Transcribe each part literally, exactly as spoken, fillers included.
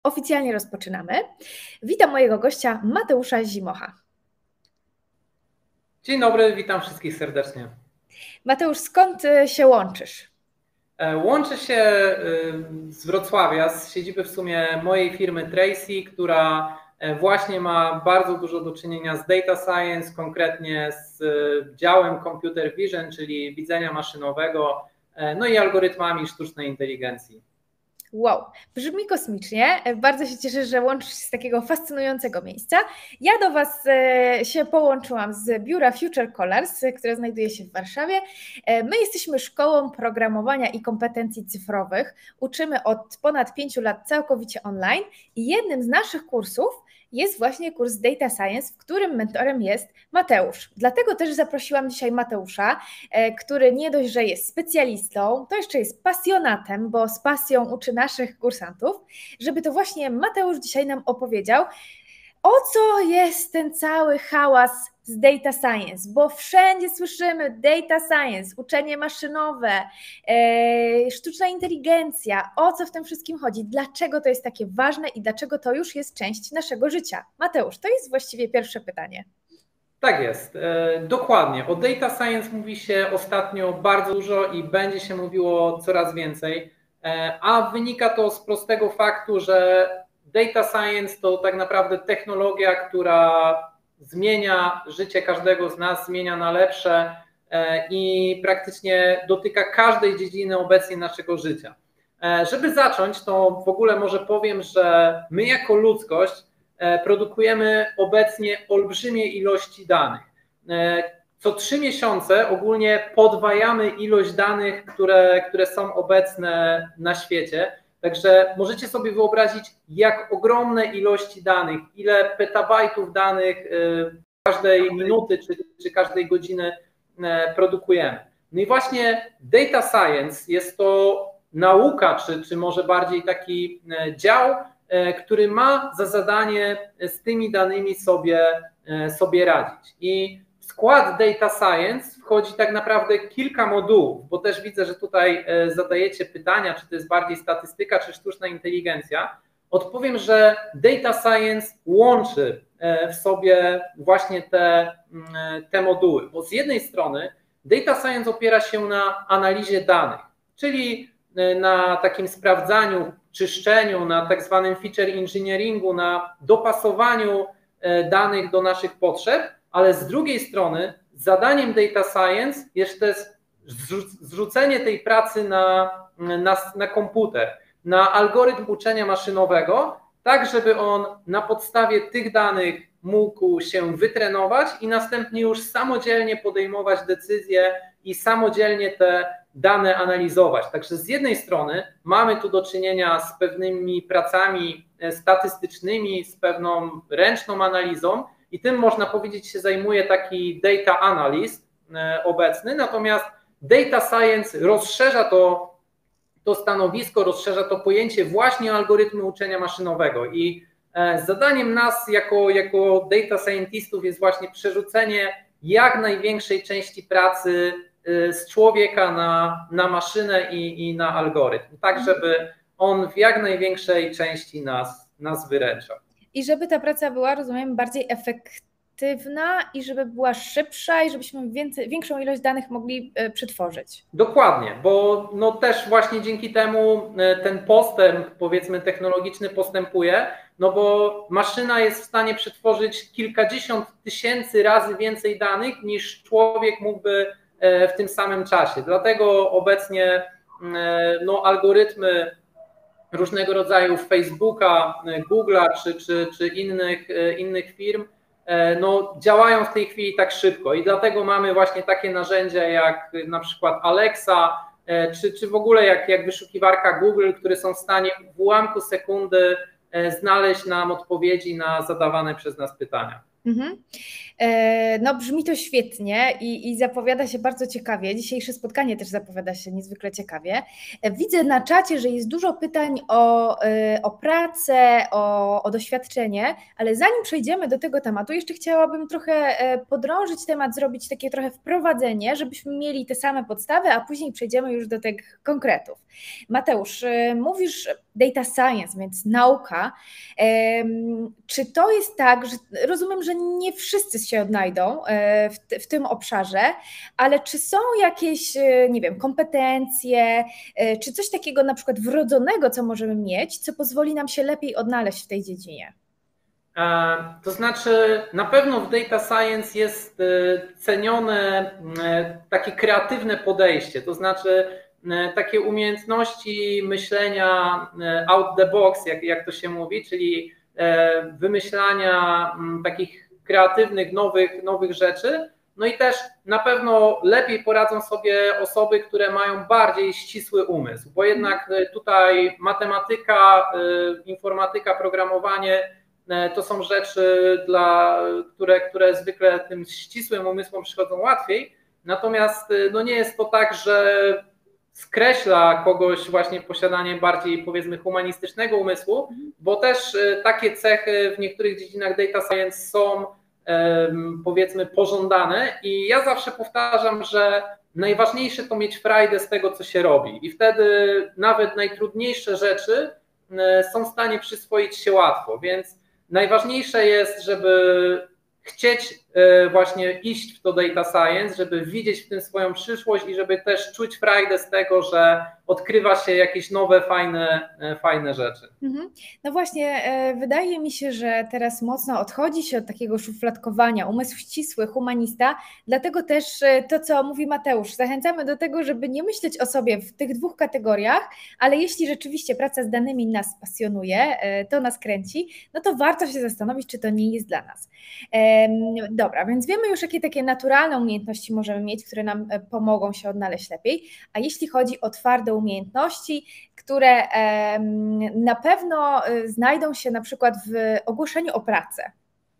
Oficjalnie rozpoczynamy. Witam mojego gościa Mateusza Zimocha. Dzień dobry, witam wszystkich serdecznie. Mateusz, skąd się łączysz? Łączę się z Wrocławia, z siedziby w sumie mojej firmy Tracy, która właśnie ma bardzo dużo do czynienia z data science, konkretnie z działem computer vision, czyli widzenia maszynowego, no i algorytmami sztucznej inteligencji. Wow, brzmi kosmicznie. Bardzo się cieszę, że łączysz się z takiego fascynującego miejsca. Ja do Was się połączyłam z biura Future Colors, które znajduje się w Warszawie. My jesteśmy szkołą programowania i kompetencji cyfrowych. Uczymy od ponad pięciu lat całkowicie online i jednym z naszych kursów jest właśnie kurs Data Science, w którym mentorem jest Mateusz. Dlatego też zaprosiłam dzisiaj Mateusza, który nie dość, że jest specjalistą, to jeszcze jest pasjonatem, bo z pasją uczy naszych kursantów, żeby to właśnie Mateusz dzisiaj nam opowiedział, o co jest ten cały hałas z data science, bo wszędzie słyszymy data science, uczenie maszynowe, yy, sztuczna inteligencja, o co w tym wszystkim chodzi, dlaczego to jest takie ważne i dlaczego to już jest część naszego życia. Mateusz, to jest właściwie pierwsze pytanie. Tak jest, dokładnie. O data science mówi się ostatnio bardzo dużo i będzie się mówiło coraz więcej, a wynika to z prostego faktu, że data science to tak naprawdę technologia, która zmienia życie każdego z nas, zmienia na lepsze i praktycznie dotyka każdej dziedziny obecnie naszego życia. Żeby zacząć, to w ogóle może powiem, że my jako ludzkość produkujemy obecnie olbrzymie ilości danych. Co trzy miesiące ogólnie podwajamy ilość danych, które, które są obecne na świecie. Także możecie sobie wyobrazić, jak ogromne ilości danych, ile petabajtów danych każdej minuty czy, czy każdej godziny produkujemy. No i właśnie data science jest to nauka, czy, czy może bardziej taki dział, który ma za zadanie z tymi danymi sobie, sobie radzić. I w skład data science wchodzi tak naprawdę kilka modułów, bo też widzę, że tutaj zadajecie pytania, czy to jest bardziej statystyka, czy sztuczna inteligencja. Odpowiem, że data science łączy w sobie właśnie te, te moduły, bo z jednej strony data science opiera się na analizie danych, czyli na takim sprawdzaniu, czyszczeniu, na tak zwanym feature engineeringu, na dopasowaniu danych do naszych potrzeb, ale z drugiej strony zadaniem data science jest też zrzucenie tej pracy na, na, na komputer, na algorytm uczenia maszynowego, tak żeby on na podstawie tych danych mógł się wytrenować i następnie już samodzielnie podejmować decyzje i samodzielnie te dane analizować. Także z jednej strony mamy tu do czynienia z pewnymi pracami statystycznymi, z pewną ręczną analizą i tym można powiedzieć się zajmuje taki data analyst obecny, natomiast data science rozszerza to, to stanowisko, rozszerza to pojęcie właśnie algorytmu uczenia maszynowego i zadaniem nas jako, jako data scientistów jest właśnie przerzucenie jak największej części pracy z człowieka na, na maszynę i, i na algorytm, tak żeby on w jak największej części nas, nas wyręczał. I żeby ta praca była, rozumiem, bardziej efektywna i żeby była szybsza i żebyśmy więcej, większą ilość danych mogli przetworzyć. Dokładnie, bo no też właśnie dzięki temu ten postęp, powiedzmy technologiczny postępuje, no bo maszyna jest w stanie przetworzyć kilkadziesiąt tysięcy razy więcej danych niż człowiek mógłby w tym samym czasie. Dlatego obecnie no, algorytmy różnego rodzaju Facebooka, Google'a czy, czy, czy innych, innych firm no, działają w tej chwili tak szybko i dlatego mamy właśnie takie narzędzia jak na przykład Alexa czy, czy w ogóle jak, jak wyszukiwarka Google, które są w stanie w ułamku sekundy znaleźć nam odpowiedzi na zadawane przez nas pytania. Mhm. E, No, brzmi to świetnie i, i zapowiada się bardzo ciekawie. Dzisiejsze spotkanie też zapowiada się niezwykle ciekawie. E, Widzę na czacie, że jest dużo pytań o, e, o pracę, o, o doświadczenie, ale zanim przejdziemy do tego tematu, jeszcze chciałabym trochę e, podrążyć temat, zrobić takie trochę wprowadzenie, żebyśmy mieli te same podstawy, a później przejdziemy już do tych konkretów. Mateusz, e, mówisz data science, więc nauka. Em, Czy to jest tak, że rozumiem, że nie wszyscy się odnajdą e, w, t- w tym obszarze, ale czy są jakieś, e, nie wiem, kompetencje, e, czy coś takiego na przykład wrodzonego, co możemy mieć, co pozwoli nam się lepiej odnaleźć w tej dziedzinie? E, To znaczy, na pewno w data science jest e, cenione e, takie kreatywne podejście, to znaczy e, takie umiejętności myślenia e, out the box, jak, jak to się mówi, czyli e, wymyślania m, takich kreatywnych, nowych, nowych rzeczy. No i też na pewno lepiej poradzą sobie osoby, które mają bardziej ścisły umysł, bo jednak e, tutaj matematyka, e, informatyka, programowanie to są rzeczy, dla, które, które zwykle tym ścisłym umysłom przychodzą łatwiej. Natomiast no nie jest to tak, że skreśla kogoś właśnie posiadanie bardziej, powiedzmy, humanistycznego umysłu, bo też takie cechy w niektórych dziedzinach data science są, powiedzmy, pożądane i ja zawsze powtarzam, że najważniejsze to mieć frajdę z tego, co się robi i wtedy nawet najtrudniejsze rzeczy są w stanie przyswoić się łatwo, więc najważniejsze jest, żeby chcieć właśnie iść w to data science, żeby widzieć w tym swoją przyszłość i żeby też czuć frajdę z tego, że odkrywa się jakieś nowe, fajne, fajne rzeczy. Mhm. No właśnie, e, wydaje mi się, że teraz mocno odchodzi się od takiego szufladkowania, umysł ścisły, humanista, dlatego też e, to, co mówi Mateusz, zachęcamy do tego, żeby nie myśleć o sobie w tych dwóch kategoriach, ale jeśli rzeczywiście praca z danymi nas pasjonuje, e, to nas kręci, no to warto się zastanowić, czy to nie jest dla nas. Em, Dobra, więc wiemy już, jakie takie naturalne umiejętności możemy mieć, które nam e, pomogą się odnaleźć lepiej, a jeśli chodzi o twarde umiejętności, które em, na pewno y, znajdą się na przykład w ogłoszeniu o pracę.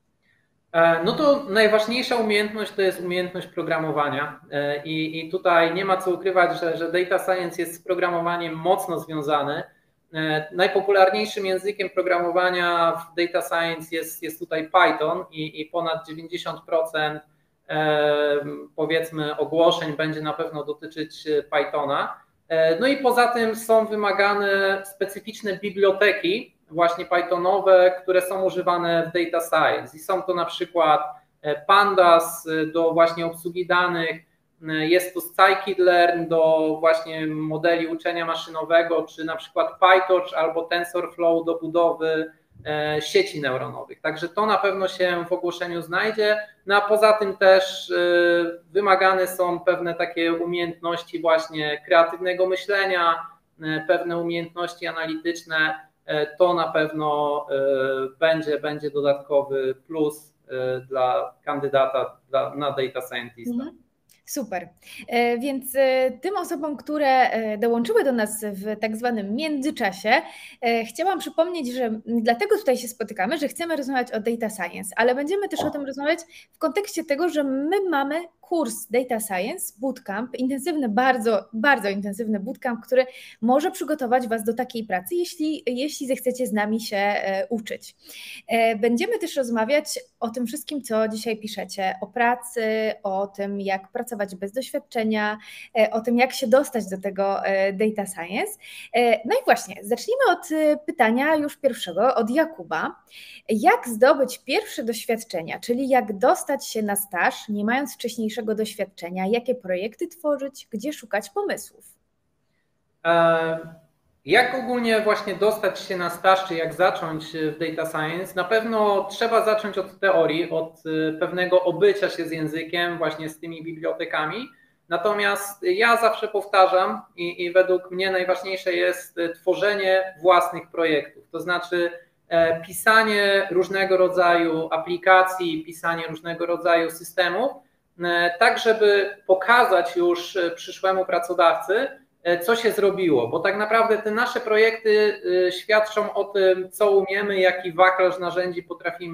No to najważniejsza umiejętność to jest umiejętność programowania i, i tutaj nie ma co ukrywać, że, że data science jest z programowaniem mocno związany. Najpopularniejszym językiem programowania w data science jest, jest tutaj Python i, i ponad dziewięćdziesiąt procent powiedzmy ogłoszeń będzie na pewno dotyczyć Pythona. No i poza tym są wymagane specyficzne biblioteki, właśnie Pythonowe, które są używane w data science. I są to na przykład Pandas do właśnie obsługi danych, jest to scikit-learn do właśnie modeli uczenia maszynowego, czy na przykład PyTorch albo TensorFlow do budowy sieci neuronowych. Także to na pewno się w ogłoszeniu znajdzie. No a poza tym też wymagane są pewne takie umiejętności właśnie kreatywnego myślenia, pewne umiejętności analityczne. To na pewno będzie, będzie dodatkowy plus dla kandydata dla, na data scientista. Mhm. Super. Więc tym osobom, które dołączyły do nas w tak zwanym międzyczasie, chciałam przypomnieć, że dlatego tutaj się spotykamy, że chcemy rozmawiać o data science, ale będziemy też o tym rozmawiać w kontekście tego, że my mamy kurs Data Science, bootcamp, intensywny, bardzo, bardzo intensywny bootcamp, który może przygotować Was do takiej pracy, jeśli, jeśli zechcecie z nami się uczyć. Będziemy też rozmawiać o tym wszystkim, co dzisiaj piszecie, o pracy, o tym, jak pracować bez doświadczenia, o tym, jak się dostać do tego data science. No i właśnie, zacznijmy od pytania już pierwszego, od Jakuba. Jak zdobyć pierwsze doświadczenia, czyli jak dostać się na staż, nie mając wcześniejszego doświadczenia, jakie projekty tworzyć, gdzie szukać pomysłów? Jak ogólnie właśnie dostać się na staż, czy jak zacząć w data science? Na pewno trzeba zacząć od teorii, od pewnego obycia się z językiem, właśnie z tymi bibliotekami. Natomiast ja zawsze powtarzam i, i według mnie najważniejsze jest tworzenie własnych projektów, to znaczy pisanie różnego rodzaju aplikacji, pisanie różnego rodzaju systemów, tak żeby pokazać już przyszłemu pracodawcy, co się zrobiło, bo tak naprawdę te nasze projekty świadczą o tym, co umiemy, jaki wachlarz narzędzi potrafimy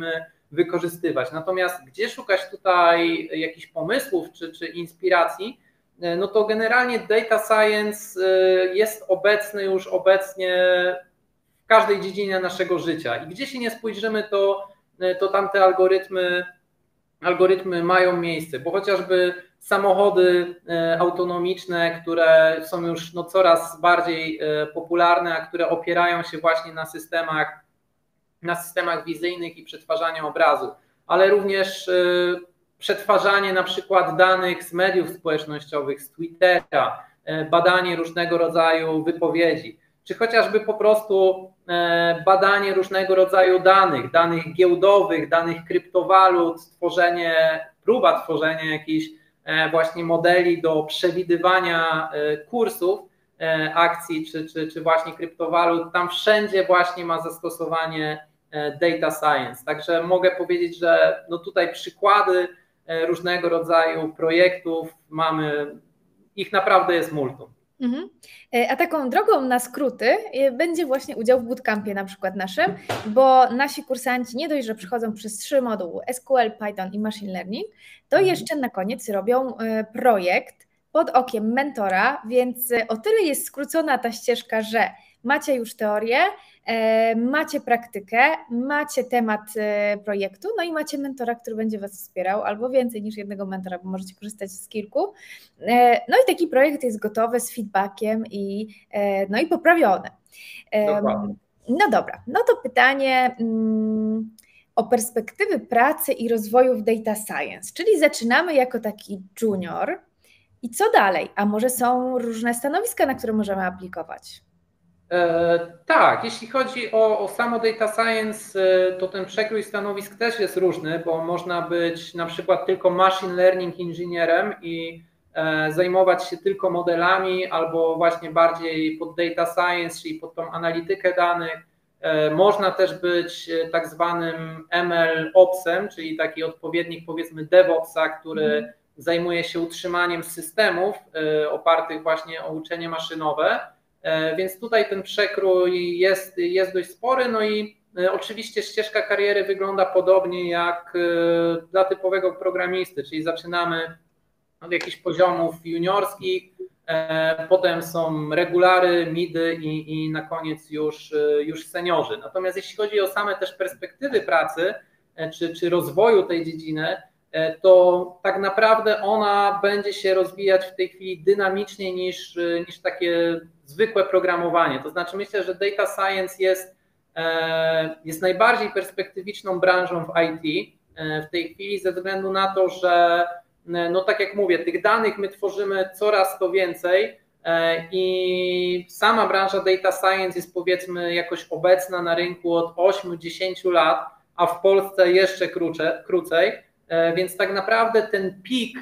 wykorzystywać. Natomiast gdzie szukać tutaj jakichś pomysłów czy, czy inspiracji, no to generalnie data science jest obecny już obecnie w każdej dziedzinie naszego życia i gdzie się nie spojrzymy, to, to tamte algorytmy, algorytmy mają miejsce, bo chociażby samochody autonomiczne, które są już no coraz bardziej popularne, a które opierają się właśnie na systemach, na systemach wizyjnych i przetwarzania obrazu, ale również przetwarzanie na przykład danych z mediów społecznościowych, z Twittera, badanie różnego rodzaju wypowiedzi, czy chociażby po prostu badanie różnego rodzaju danych, danych giełdowych, danych kryptowalut, tworzenie, próba tworzenia jakichś właśnie modeli do przewidywania kursów akcji czy, czy, czy właśnie kryptowalut. Tam wszędzie właśnie ma zastosowanie data science. Także mogę powiedzieć, że no tutaj przykłady różnego rodzaju projektów mamy, ich naprawdę jest multum. Mhm. A taką drogą na skróty będzie właśnie udział w bootcampie na przykład naszym, bo nasi kursanci nie dość, że przychodzą przez trzy moduły S Q L, Python i Machine Learning, to jeszcze na koniec robią projekt pod okiem mentora, więc o tyle jest skrócona ta ścieżka, że macie już teorię, macie praktykę, macie temat projektu, no i macie mentora, który będzie Was wspierał, albo więcej niż jednego mentora, bo możecie korzystać z kilku. No i taki projekt jest gotowy z feedbackiem i, no i poprawiony. Dokładnie. No dobra, no to pytanie o perspektywy pracy i rozwoju w data science, czyli zaczynamy jako taki junior i co dalej? A może są różne stanowiska, na które możemy aplikować? E, tak, jeśli chodzi o, o samo data science, to ten przekrój stanowisk też jest różny, bo można być na przykład tylko machine learning inżynierem i e, zajmować się tylko modelami, albo właśnie bardziej pod data science, czyli pod tą analitykę danych. E, można też być tak zwanym M L Opsem, czyli taki odpowiednik powiedzmy DevOpsa, który mm. zajmuje się utrzymaniem systemów e, opartych właśnie o uczenie maszynowe. Więc tutaj ten przekrój jest, jest dość spory, no i oczywiście ścieżka kariery wygląda podobnie jak dla typowego programisty, czyli zaczynamy od jakichś poziomów juniorskich, potem są regulary, midy i, i na koniec już, już seniorzy. Natomiast jeśli chodzi o same też perspektywy pracy czy, czy rozwoju tej dziedziny, to tak naprawdę ona będzie się rozwijać w tej chwili dynamiczniej niż, niż takie zwykłe programowanie. To znaczy myślę, że data science jest, jest najbardziej perspektywiczną branżą w I T w tej chwili ze względu na to, że no tak jak mówię, tych danych my tworzymy coraz to więcej i sama branża data science jest powiedzmy jakoś obecna na rynku od ośmiu do dziesięciu lat, a w Polsce jeszcze krócej. Więc tak naprawdę ten pik,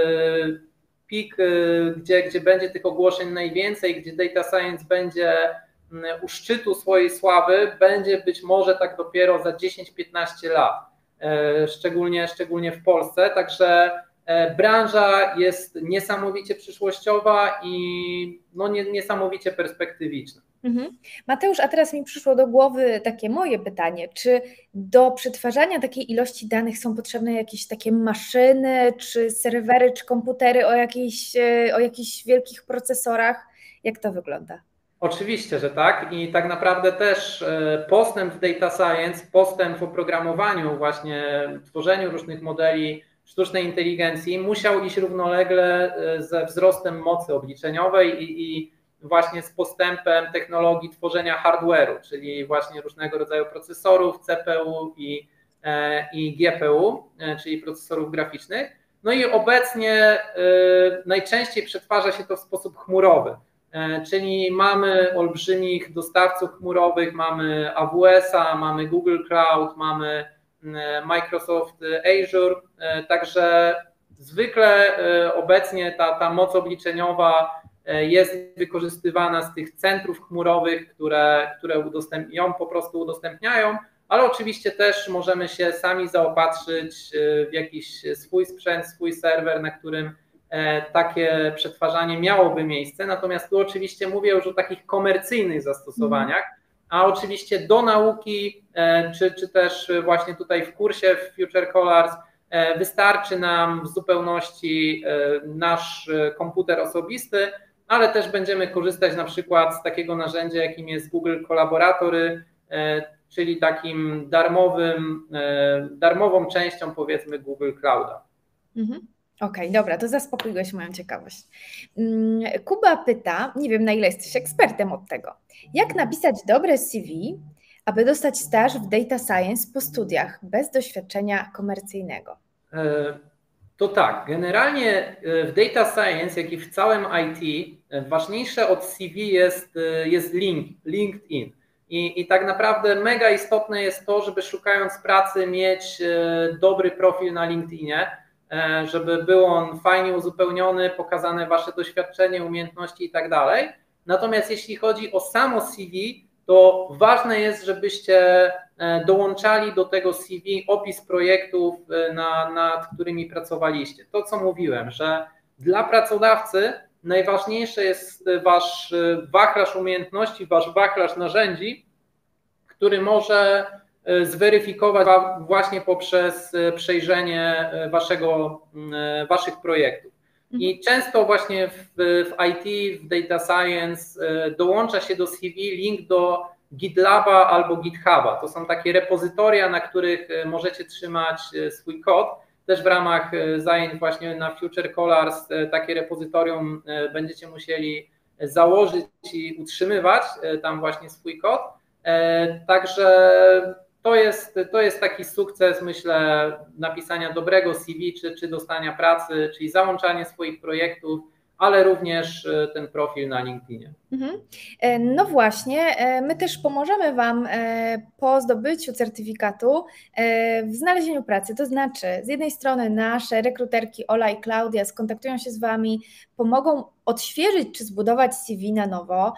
pik gdzie, gdzie będzie tych ogłoszeń najwięcej, gdzie data science będzie u szczytu swojej sławy, będzie być może tak dopiero za dziesięć do piętnastu lat, szczególnie, szczególnie w Polsce. Także branża jest niesamowicie przyszłościowa i no niesamowicie perspektywiczna. Mhm. Mateusz, a teraz mi przyszło do głowy takie moje pytanie, czy do przetwarzania takiej ilości danych są potrzebne jakieś takie maszyny, czy serwery, czy komputery o jakichś, o jakichś wielkich procesorach? Jak to wygląda? Oczywiście, że tak i tak naprawdę też postęp w data science, postęp w oprogramowaniu, właśnie tworzeniu różnych modeli sztucznej inteligencji musiał iść równolegle ze wzrostem mocy obliczeniowej i, i właśnie z postępem technologii tworzenia hardware'u, czyli właśnie różnego rodzaju procesorów, C P U i, i G P U, czyli procesorów graficznych. No i obecnie najczęściej przetwarza się to w sposób chmurowy, czyli mamy olbrzymich dostawców chmurowych, mamy A W S-a, mamy Google Cloud, mamy Microsoft Azure, także zwykle obecnie ta, ta moc obliczeniowa jest wykorzystywana z tych centrów chmurowych, które, które udostęp, ją po prostu udostępniają, ale oczywiście też możemy się sami zaopatrzyć w jakiś swój sprzęt, swój serwer, na którym takie przetwarzanie miałoby miejsce. Natomiast tu oczywiście mówię już o takich komercyjnych zastosowaniach, a oczywiście do nauki, czy, czy też właśnie tutaj w kursie w Future Colors wystarczy nam w zupełności nasz komputer osobisty, ale też będziemy korzystać na przykład z takiego narzędzia, jakim jest Google Kolaboratory, czyli takim darmowym, darmową częścią, powiedzmy, Google Clouda. Mhm. Okej, okay, dobra, to zaspokoiłeś moją ciekawość. Kuba pyta, nie wiem na ile jesteś ekspertem od tego, jak napisać dobre C V, aby dostać staż w Data Science po studiach bez doświadczenia komercyjnego? To tak, generalnie w Data Science, jak i w całym I T, ważniejsze od C V jest, jest link, LinkedIn. I, I tak naprawdę mega istotne jest to, żeby szukając pracy mieć dobry profil na LinkedInie, żeby był on fajnie uzupełniony, pokazane wasze doświadczenie, umiejętności i tak dalej. Natomiast jeśli chodzi o samo C V, to ważne jest, żebyście dołączali do tego C V opis projektów, na, nad którymi pracowaliście. To, co mówiłem, że dla pracodawcy najważniejszy jest wasz wachlarz umiejętności, wasz wachlarz narzędzi, który może zweryfikować właśnie poprzez przejrzenie waszego, waszych projektów. I często właśnie w, w I T, w Data Science dołącza się do C V link do GitLaba albo GitHuba. To są takie repozytoria, na których możecie trzymać swój kod. Też w ramach zajęć właśnie na Future Colors takie repozytorium będziecie musieli założyć i utrzymywać tam właśnie swój kod. Także to jest, to jest taki sukces, myślę, napisania dobrego C V czy, czy dostania pracy, czyli załączanie swoich projektów, ale również ten profil na LinkedInie. No właśnie, my też pomożemy Wam po zdobyciu certyfikatu w znalezieniu pracy, to znaczy z jednej strony nasze rekruterki Ola i Klaudia skontaktują się z Wami, pomogą odświeżyć czy zbudować C V na nowo,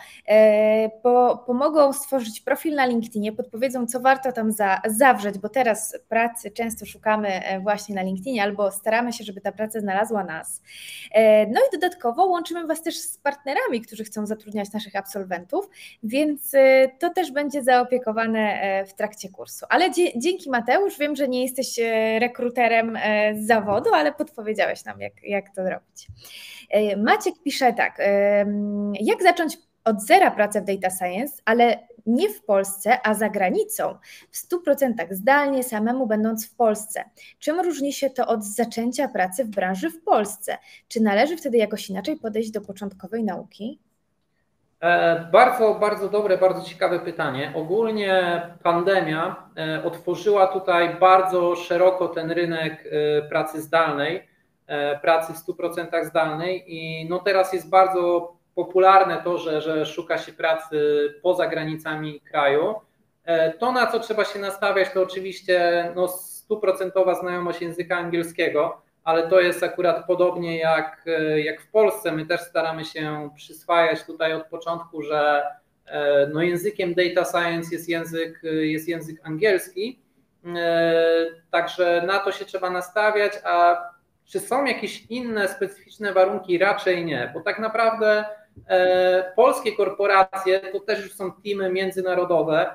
po, pomogą stworzyć profil na LinkedInie, podpowiedzą, co warto tam za, zawrzeć, bo teraz pracy często szukamy właśnie na LinkedInie albo staramy się, żeby ta praca znalazła nas. No i dodatkowo łączymy Was też z partnerami, którzy chcą zatrudniać naszych absolwentów, więc to też będzie zaopiekowane w trakcie kursu. Ale dzięki Mateusz, wiem, że nie jesteś rekruterem z zawodu, ale podpowiedziałeś nam, jak, jak to robić. Maciek pisze tak, jak zacząć od zera pracę w Data Science, ale nie w Polsce, a za granicą, w stu procentach zdalnie, samemu będąc w Polsce. Czym różni się to od zaczęcia pracy w branży w Polsce? Czy należy wtedy jakoś inaczej podejść do początkowej nauki? Bardzo, bardzo dobre, bardzo ciekawe pytanie. Ogólnie pandemia otworzyła tutaj bardzo szeroko ten rynek pracy zdalnej, pracy w stu procentach zdalnej i no teraz jest bardzo popularne to, że, że szuka się pracy poza granicami kraju. To, na co trzeba się nastawiać, to oczywiście no, stuprocentowa znajomość języka angielskiego, ale to jest akurat podobnie jak, jak w Polsce. My też staramy się przyswajać tutaj od początku, że no, językiem data science jest język, jest język angielski, także na to się trzeba nastawiać, a czy są jakieś inne specyficzne warunki? Raczej nie, bo tak naprawdę polskie korporacje to też już są teamy międzynarodowe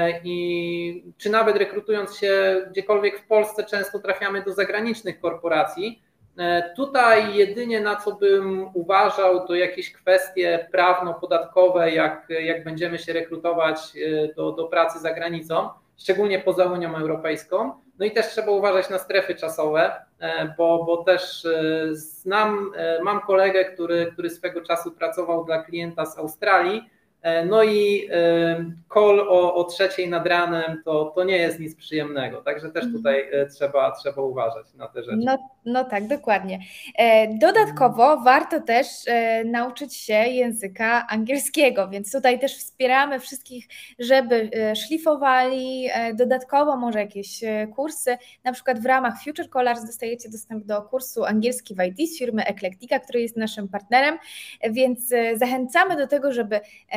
i czy nawet rekrutując się gdziekolwiek w Polsce często trafiamy do zagranicznych korporacji. Tutaj jedynie na co bym uważał to jakieś kwestie prawno-podatkowe, jak, jak będziemy się rekrutować do, do pracy za granicą, szczególnie poza Unią Europejską. No i też trzeba uważać na strefy czasowe, bo, bo też znam, mam kolegę, który, który swego czasu pracował dla klienta z Australii, no i call o, o trzeciej nad ranem to, to nie jest nic przyjemnego, także też tutaj trzeba, trzeba uważać na te rzeczy. No, no tak, dokładnie. Dodatkowo warto też nauczyć się języka angielskiego, więc tutaj też wspieramy wszystkich, żeby szlifowali, dodatkowo może jakieś kursy, na przykład w ramach Future Colors dostajecie dostęp do kursu angielski w I T z firmy Eclectica, który jest naszym partnerem, więc zachęcamy do tego, żeby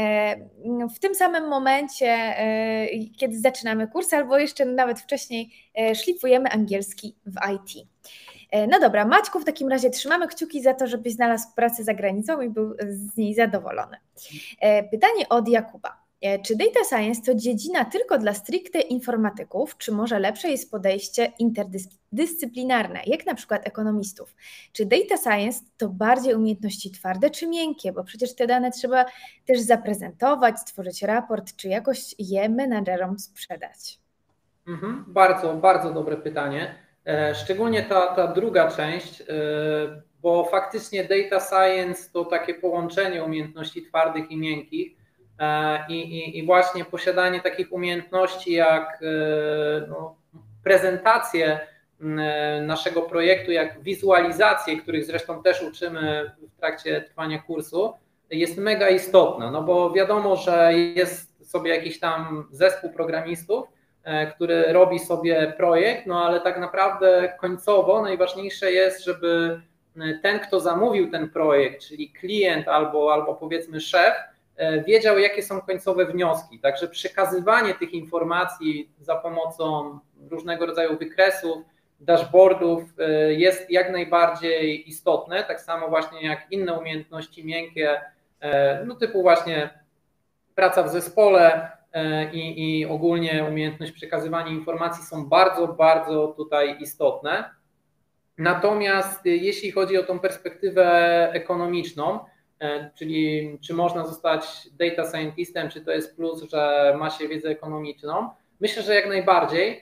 w tym samym momencie, kiedy zaczynamy kurs, albo jeszcze nawet wcześniej szlifujemy angielski w I T. No dobra, Maćku, w takim razie trzymamy kciuki za to, żebyś znalazł pracę za granicą i był z niej zadowolony. Pytanie od Jakuba. Czy data science to dziedzina tylko dla stricte informatyków, czy może lepsze jest podejście interdyscyplinarne, jak na przykład ekonomistów? Czy data science to bardziej umiejętności twarde czy miękkie, bo przecież te dane trzeba też zaprezentować, stworzyć raport, czy jakoś je menadżerom sprzedać? Mhm, bardzo, bardzo dobre pytanie. Szczególnie ta, ta druga część, bo faktycznie data science to takie połączenie umiejętności twardych i miękkich i, i, i właśnie posiadanie takich umiejętności jak no, prezentację naszego projektu, jak wizualizacje, których zresztą też uczymy w trakcie trwania kursu, jest mega istotna, no bo wiadomo, że jest sobie jakiś tam zespół programistów, który robi sobie projekt, no ale tak naprawdę końcowo najważniejsze jest, żeby ten, kto zamówił ten projekt, czyli klient albo, albo powiedzmy szef, wiedział, jakie są końcowe wnioski. Także przekazywanie tych informacji za pomocą różnego rodzaju wykresów, dashboardów jest jak najbardziej istotne, tak samo właśnie jak inne umiejętności miękkie, no typu właśnie praca w zespole, I, i ogólnie umiejętność przekazywania informacji są bardzo, bardzo tutaj istotne. Natomiast jeśli chodzi o tą perspektywę ekonomiczną, czyli czy można zostać data scientistem, czy to jest plus, że ma się wiedzę ekonomiczną, myślę, że jak najbardziej.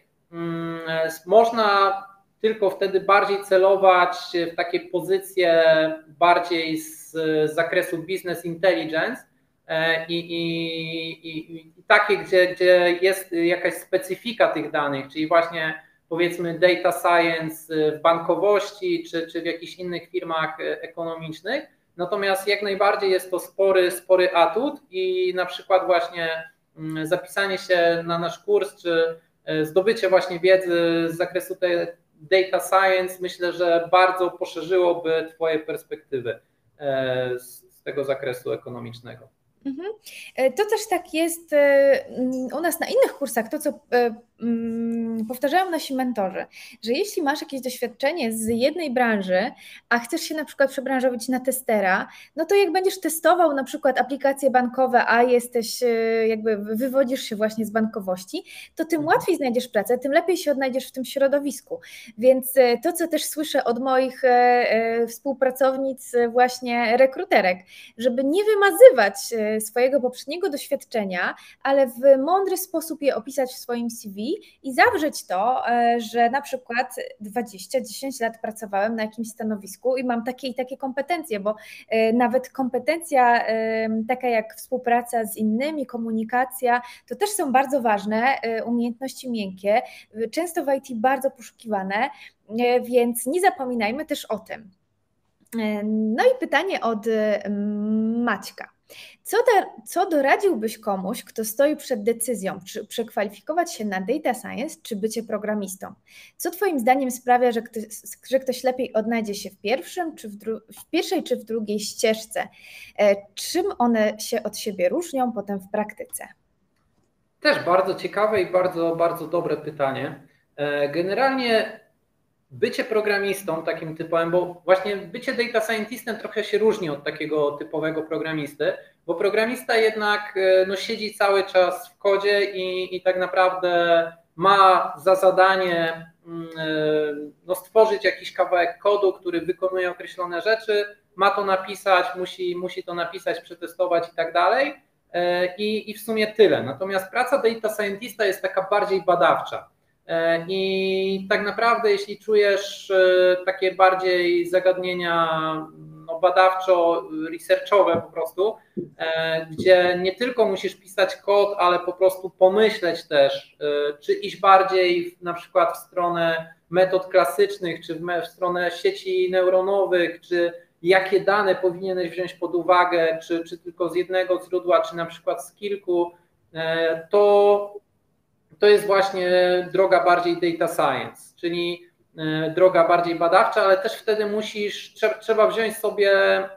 Można tylko wtedy bardziej celować w takie pozycje bardziej z zakresu business intelligence, I, i, i, i takie, gdzie, gdzie jest jakaś specyfika tych danych, czyli właśnie powiedzmy data science w bankowości czy, czy w jakichś innych firmach ekonomicznych. Natomiast jak najbardziej jest to spory, spory atut i na przykład właśnie zapisanie się na nasz kurs czy zdobycie właśnie wiedzy z zakresu tej data science myślę, że bardzo poszerzyłoby Twoje perspektywy z tego zakresu ekonomicznego. To też tak jest u nas na innych kursach, to co powtarzają nasi mentorzy, że jeśli masz jakieś doświadczenie z jednej branży, a chcesz się na przykład przebranżowić na testera, no to jak będziesz testował na przykład aplikacje bankowe, a jesteś jakby wywodzisz się właśnie z bankowości, to tym łatwiej znajdziesz pracę, tym lepiej się odnajdziesz w tym środowisku. Więc to, co też słyszę od moich współpracownic właśnie rekruterek, żeby nie wymazywać swojego poprzedniego doświadczenia, ale w mądry sposób je opisać w swoim C V i zawrzeć to, że na przykład dwadzieścia dziesięć lat pracowałem na jakimś stanowisku i mam takie i takie kompetencje, bo nawet kompetencja taka jak współpraca z innymi, komunikacja, to też są bardzo ważne umiejętności miękkie, często w I T bardzo poszukiwane, więc nie zapominajmy też o tym. No i pytanie od Maćka. Co, da, co doradziłbyś komuś, kto stoi przed decyzją, czy przekwalifikować się na data science, czy bycie programistą? Co Twoim zdaniem sprawia, że ktoś, że ktoś lepiej odnajdzie się w, pierwszym, czy w, dru, w pierwszej czy w drugiej ścieżce? Czym one się od siebie różnią potem w praktyce? Też bardzo ciekawe i bardzo, bardzo dobre pytanie. Generalnie bycie programistą takim typowym, bo właśnie bycie data scientistem trochę się różni od takiego typowego programisty, bo programista jednak no, siedzi cały czas w kodzie i, i tak naprawdę ma za zadanie no, stworzyć jakiś kawałek kodu, który wykonuje określone rzeczy, ma to napisać, musi, musi to napisać, przetestować i tak dalej i, i w sumie tyle. Natomiast praca data scientista jest taka bardziej badawcza. I tak naprawdę, jeśli czujesz takie bardziej zagadnienia no, badawczo-researchowe po prostu, gdzie nie tylko musisz pisać kod, ale po prostu pomyśleć też, czy iść bardziej na przykład w stronę metod klasycznych, czy w stronę sieci neuronowych, czy jakie dane powinieneś wziąć pod uwagę, czy, czy tylko z jednego źródła, czy na przykład z kilku, to To jest właśnie droga bardziej data science, czyli droga bardziej badawcza, ale też wtedy musisz, trzeba wziąć sobie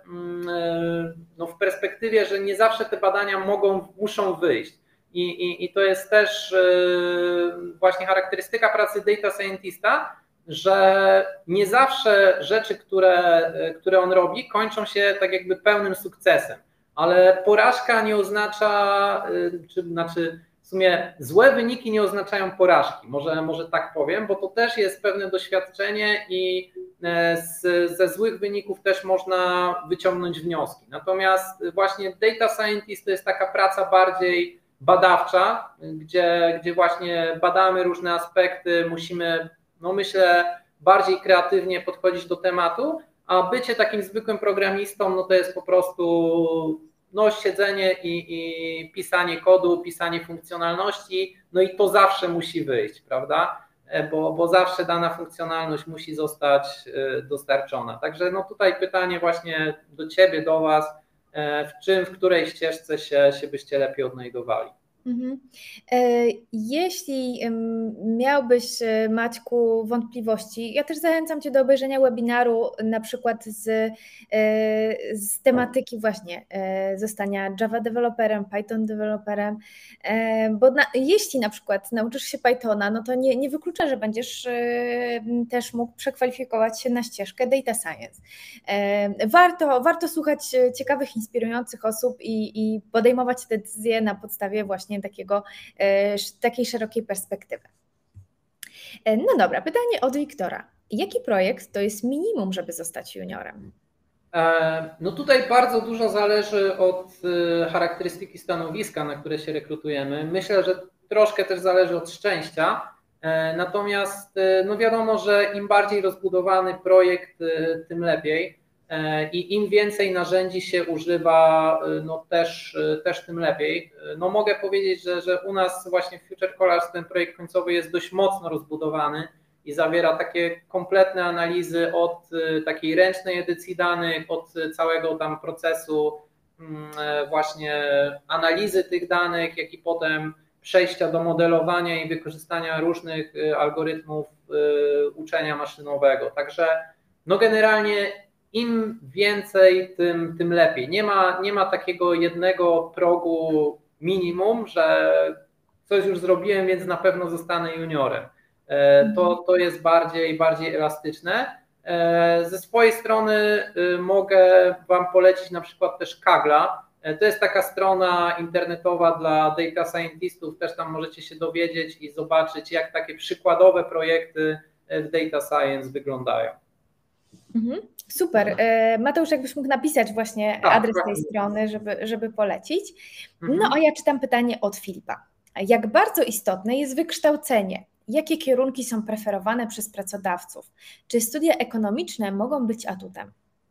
no, w perspektywie, że nie zawsze te badania mogą, muszą wyjść. I, i, i to jest też właśnie charakterystyka pracy data scientista, że nie zawsze rzeczy, które, które on robi, kończą się tak jakby pełnym sukcesem. ale porażka nie oznacza, czy znaczy w sumie złe wyniki nie oznaczają porażki, może, może tak powiem, bo to też jest pewne doświadczenie i z, ze złych wyników też można wyciągnąć wnioski. Natomiast właśnie data scientist to jest taka praca bardziej badawcza, gdzie, gdzie właśnie badamy różne aspekty, musimy, no myślę, bardziej kreatywnie podchodzić do tematu, a bycie takim zwykłym programistą, no to jest po prostu no, siedzenie i, i pisanie kodu, pisanie funkcjonalności, no i to zawsze musi wyjść, prawda? Bo, bo zawsze dana funkcjonalność musi zostać dostarczona. Także no tutaj pytanie właśnie do Ciebie, do Was, w czym, w której ścieżce się, się byście lepiej odnajdowali? Mhm. Jeśli miałbyś, Maćku, wątpliwości, ja też zachęcam Cię do obejrzenia webinaru na przykład z, z tematyki właśnie zostania Java deweloperem, Python deweloperem, bo na, jeśli na przykład nauczysz się Pythona, no to nie, nie wyklucza, że będziesz też mógł przekwalifikować się na ścieżkę Data Science. Warto, warto słuchać ciekawych, inspirujących osób i, i podejmować decyzje na podstawie właśnie takiego, takiej szerokiej perspektywy. No dobra, pytanie od Wiktora. Jaki projekt to jest minimum, żeby zostać juniorem? No tutaj bardzo dużo zależy od charakterystyki stanowiska, na które się rekrutujemy. Myślę, że troszkę też zależy od szczęścia. Natomiast no wiadomo, że im bardziej rozbudowany projekt, tym lepiej. I im więcej narzędzi się używa, no też, też tym lepiej. No mogę powiedzieć, że, że u nas właśnie w Future Colors ten projekt końcowy jest dość mocno rozbudowany i zawiera takie kompletne analizy od takiej ręcznej edycji danych, od całego tam procesu właśnie analizy tych danych, jak i potem przejścia do modelowania i wykorzystania różnych algorytmów uczenia maszynowego. Także no generalnie im więcej, tym, tym lepiej. Nie ma, nie ma takiego jednego progu minimum, że coś już zrobiłem, więc na pewno zostanę juniorem. To, to jest bardziej, bardziej elastyczne. Ze swojej strony mogę Wam polecić na przykład też Kagla. To jest taka strona internetowa dla data scientistów, też tam możecie się dowiedzieć i zobaczyć, jak takie przykładowe projekty w data science wyglądają. Mhm, super. Mateusz, jakbyś mógł napisać właśnie tak, adres tak. tej strony, żeby, żeby polecić. Mhm. No a ja czytam pytanie od Filipa. Jak bardzo istotne jest wykształcenie? Jakie kierunki są preferowane przez pracodawców? Czy studia ekonomiczne mogą być atutem?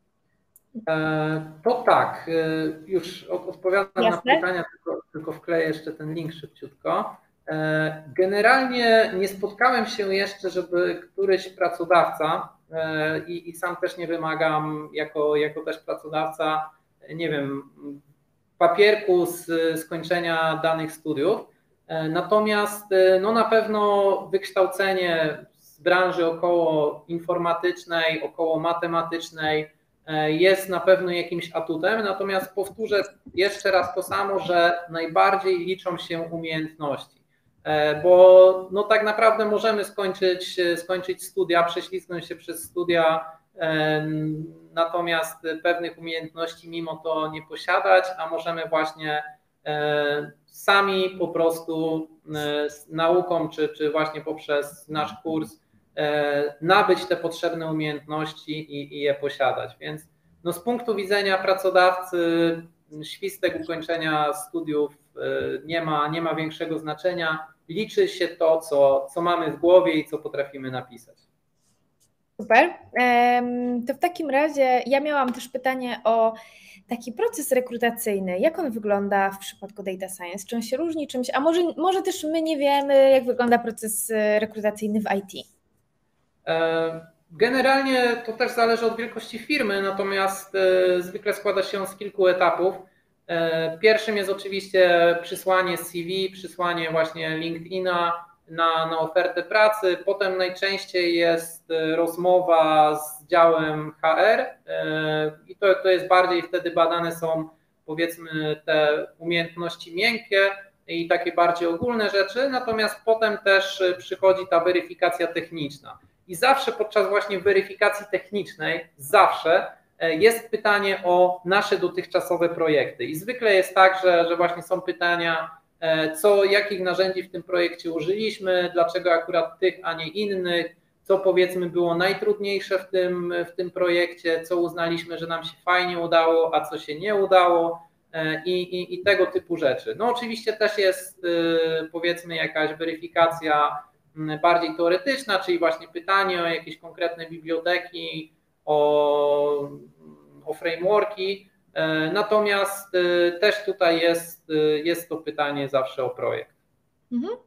To tak, już odpowiadam Jasne? na pytania, tylko, tylko wkleję jeszcze ten link szybciutko. Generalnie nie spotkałem się jeszcze, żeby któryś pracodawca i, i sam też nie wymagam jako, jako też pracodawca, nie wiem, papierku z skończenia danych studiów. Natomiast no na pewno wykształcenie z branży około informatycznej, około matematycznej jest na pewno jakimś atutem, natomiast powtórzę jeszcze raz to samo, że najbardziej liczą się umiejętności, bo no tak naprawdę możemy skończyć, skończyć studia, prześlizgnąć się przez studia, natomiast pewnych umiejętności mimo to nie posiadać, a możemy właśnie sami po prostu z nauką, czy, czy właśnie poprzez nasz kurs nabyć te potrzebne umiejętności i, i je posiadać. Więc no z punktu widzenia pracodawcy świstek ukończenia studiów nie ma, nie ma większego znaczenia. Liczy się to, co, co mamy w głowie i co potrafimy napisać. Super. To w takim razie ja miałam też pytanie o taki proces rekrutacyjny. Jak on wygląda w przypadku data science? Czy on się różni czymś? A może, może też my nie wiemy, jak wygląda proces rekrutacyjny w I T? Generalnie to też zależy od wielkości firmy, natomiast zwykle składa się on z kilku etapów. Pierwszym jest oczywiście przysłanie C V, przysłanie właśnie LinkedIna na, na ofertę pracy. Potem najczęściej jest rozmowa z działem H R i to, to jest bardziej wtedy badane są powiedzmy te umiejętności miękkie i takie bardziej ogólne rzeczy, natomiast potem też przychodzi ta weryfikacja techniczna. I zawsze podczas właśnie weryfikacji technicznej, zawsze jest pytanie o nasze dotychczasowe projekty i zwykle jest tak, że, że właśnie są pytania, co, jakich narzędzi w tym projekcie użyliśmy, dlaczego akurat tych, a nie innych, co powiedzmy było najtrudniejsze w tym, w tym projekcie, co uznaliśmy, że nam się fajnie udało, a co się nie udało i, i, i tego typu rzeczy. No oczywiście też jest powiedzmy jakaś weryfikacja bardziej teoretyczna, czyli właśnie pytanie o jakieś konkretne biblioteki, o, o frameworki, natomiast też tutaj jest, jest to pytanie zawsze o projekt. Mhm.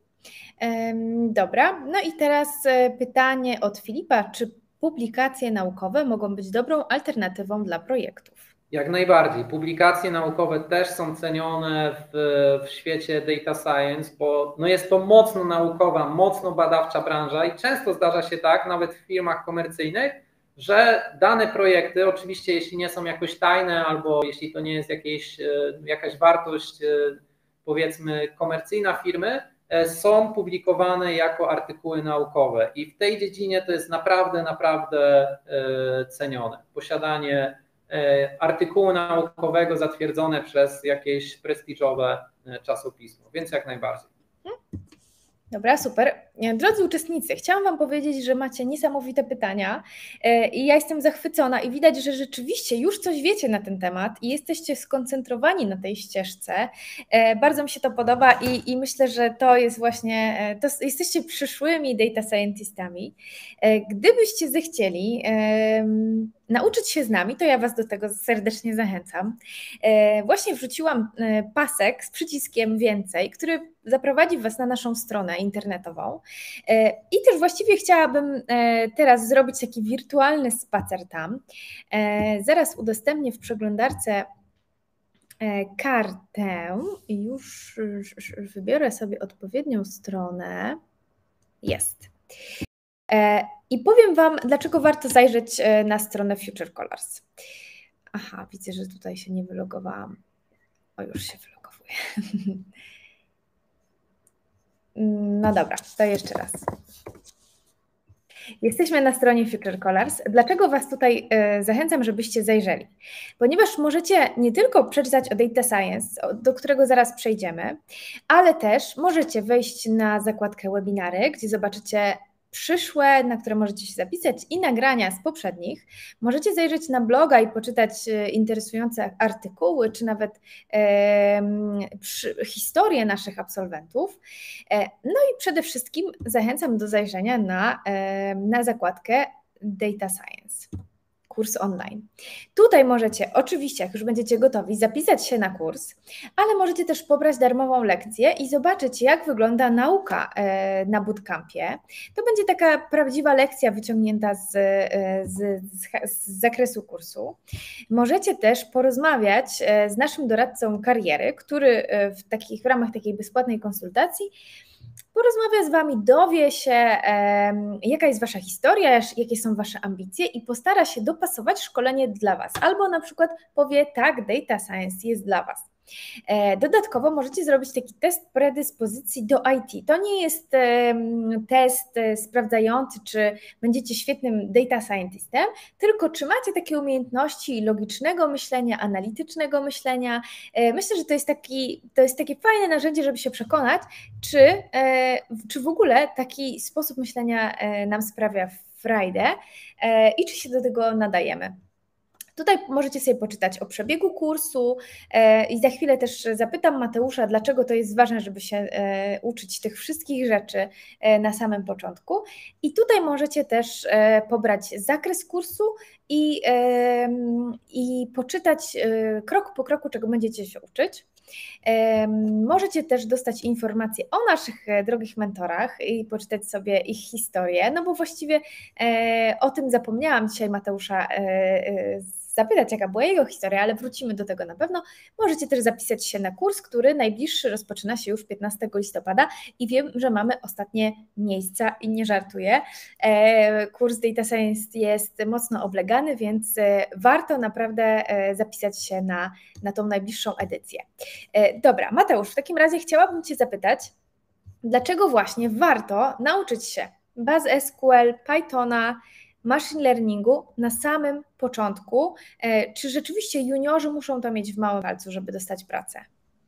Dobra, no i teraz pytanie od Filipa, czy publikacje naukowe mogą być dobrą alternatywą dla projektów? Jak najbardziej. Publikacje naukowe też są cenione w, w świecie data science, bo no jest to mocno naukowa, mocno badawcza branża i często zdarza się tak, nawet w firmach komercyjnych, że dane projekty, oczywiście jeśli nie są jakoś tajne albo jeśli to nie jest jakieś, jakaś wartość powiedzmy komercyjna firmy, są publikowane jako artykuły naukowe i w tej dziedzinie to jest naprawdę, naprawdę cenione. Posiadanie artykułu naukowego zatwierdzone przez jakieś prestiżowe czasopismo, więc jak najbardziej. Dobra, super. Drodzy uczestnicy, chciałam Wam powiedzieć, że macie niesamowite pytania i ja jestem zachwycona i widać, że rzeczywiście już coś wiecie na ten temat i jesteście skoncentrowani na tej ścieżce. Bardzo mi się to podoba i, i myślę, że to jest właśnie, to jesteście przyszłymi data scientistami. Gdybyście zechcieli nauczyć się z nami, to ja Was do tego serdecznie zachęcam. Właśnie wrzuciłam pasek z przyciskiem więcej, który zaprowadzi Was na naszą stronę internetową i też właściwie chciałabym teraz zrobić taki wirtualny spacer tam. Zaraz udostępnię w przeglądarce kartę i już wybiorę sobie odpowiednią stronę. Jest. I powiem Wam, dlaczego warto zajrzeć na stronę Future Colors. Aha, widzę, że tutaj się nie wylogowałam. O, już się wylogowuję. No dobra, to jeszcze raz. Jesteśmy na stronie Future Colors. Dlaczego Was tutaj zachęcam, żebyście zajrzeli? Ponieważ możecie nie tylko przeczytać o Data Science, do którego zaraz przejdziemy, ale też możecie wejść na zakładkę webinary, gdzie zobaczycie przyszłe, na które możecie się zapisać i nagrania z poprzednich. Możecie zajrzeć na bloga i poczytać interesujące artykuły, czy nawet e, historię naszych absolwentów. E, no i przede wszystkim zachęcam do zajrzenia na, e, na zakładkę Data Science. Kurs online. Tutaj możecie oczywiście, jak już będziecie gotowi, zapisać się na kurs, ale możecie też pobrać darmową lekcję i zobaczyć, jak wygląda nauka na bootcampie. To będzie taka prawdziwa lekcja wyciągnięta z, z, z zakresu kursu. Możecie też porozmawiać z naszym doradcą kariery, który w, takich, w ramach takiej bezpłatnej konsultacji porozmawia z Wami, dowie się, um, jaka jest Wasza historia, jakie są Wasze ambicje i postara się dopasować szkolenie dla Was. Albo na przykład powie, tak, Data Science jest dla Was. Dodatkowo możecie zrobić taki test predyspozycji do I T. To nie jest test sprawdzający, czy będziecie świetnym data scientistem, tylko czy macie takie umiejętności logicznego myślenia, analitycznego myślenia. Myślę, że to jest, taki, to jest takie fajne narzędzie, żeby się przekonać, czy, czy w ogóle taki sposób myślenia nam sprawia frajdę i czy się do tego nadajemy. Tutaj możecie sobie poczytać o przebiegu kursu i za chwilę też zapytam Mateusza, dlaczego to jest ważne, żeby się uczyć tych wszystkich rzeczy na samym początku. I tutaj możecie też pobrać zakres kursu i, i poczytać krok po kroku, czego będziecie się uczyć. Możecie też dostać informacje o naszych drogich mentorach i poczytać sobie ich historię, no bo właściwie o tym zapomniałam dzisiaj Mateusza zapytać, jaka była jego historia, ale wrócimy do tego na pewno. Możecie też zapisać się na kurs, który najbliższy rozpoczyna się już piętnastego listopada i wiem, że mamy ostatnie miejsca i nie żartuję. Kurs Data Science jest mocno oblegany, więc warto naprawdę zapisać się na, na tą najbliższą edycję. Dobra, Mateusz, w takim razie chciałabym Cię zapytać, dlaczego właśnie warto nauczyć się baz S Q L, Pythona, machine learningu na samym początku? Czy rzeczywiście juniorzy muszą to mieć w małym palcu, żeby dostać pracę?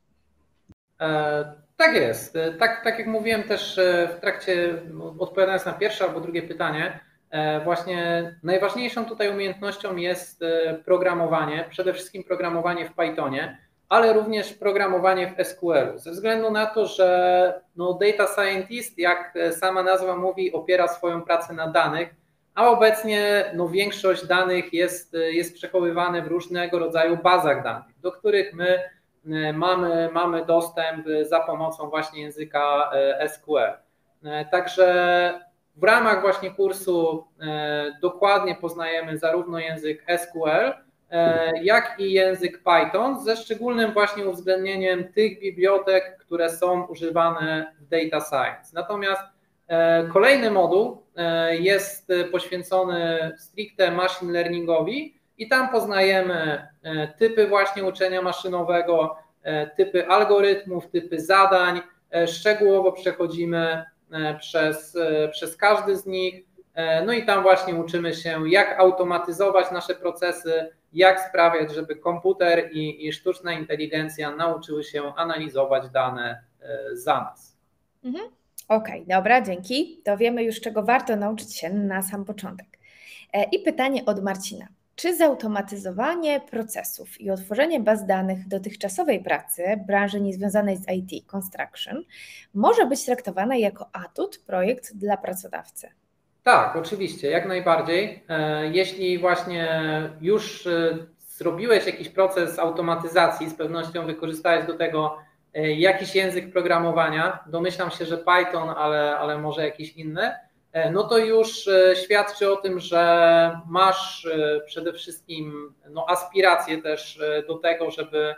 E, tak jest. Tak, tak jak mówiłem też w trakcie, odpowiadając na pierwsze albo drugie pytanie, właśnie najważniejszą tutaj umiejętnością jest programowanie, przede wszystkim programowanie w Pythonie, ale również programowanie w S Q L-u. Ze względu na to, że no data scientist, jak sama nazwa mówi, opiera swoją pracę na danych, a obecnie no większość danych jest, jest przechowywane w różnego rodzaju bazach danych, do których my mamy, mamy dostęp za pomocą właśnie języka S Q L. Także w ramach właśnie kursu dokładnie poznajemy zarówno język S Q L, jak i język Python, ze szczególnym właśnie uwzględnieniem tych bibliotek, które są używane w data science. Natomiast kolejny moduł jest poświęcony stricte machine learningowi i tam poznajemy typy właśnie uczenia maszynowego, typy algorytmów, typy zadań, szczegółowo przechodzimy przez, przez każdy z nich, no i tam właśnie uczymy się, jak automatyzować nasze procesy, jak sprawiać, żeby komputer i, i sztuczna inteligencja nauczyły się analizować dane za nas. Mhm. Okej, okay, dobra, dzięki. To wiemy już, czego warto nauczyć się na sam początek. I pytanie od Marcina. Czy zautomatyzowanie procesów i otworzenie baz danych w dotychczasowej pracy branży niezwiązanej z I T, construction, może być traktowane jako atut, projekt dla pracodawcy? Tak, oczywiście, jak najbardziej. Jeśli właśnie już zrobiłeś jakiś proces automatyzacji, z pewnością wykorzystałeś do tego jakiś język programowania, domyślam się, że Python, ale, ale może jakiś inny, no to już świadczy o tym, że masz przede wszystkim no, aspiracje też do tego, żeby,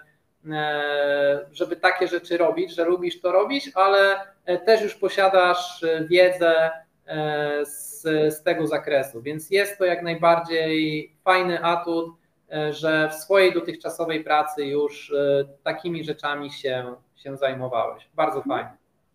żeby takie rzeczy robić, że lubisz to robić, ale też już posiadasz wiedzę z, z tego zakresu, więc jest to jak najbardziej fajny atut, że w swojej dotychczasowej pracy już takimi rzeczami się, się zajmowałeś. Bardzo fajnie.